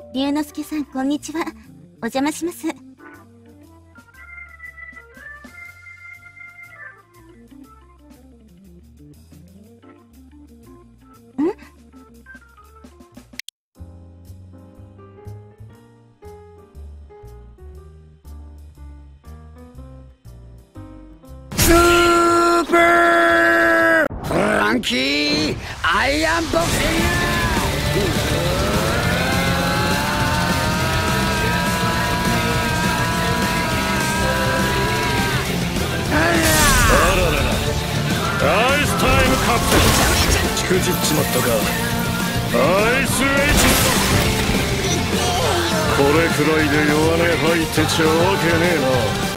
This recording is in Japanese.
龍之介さん、こんにちは。お邪魔します。 スーパーフランキーアイアンボクシングアイスタイムカプセルしくじっちまったか。アイスエイジこれくらいで弱音吐いてちゃわけねえな。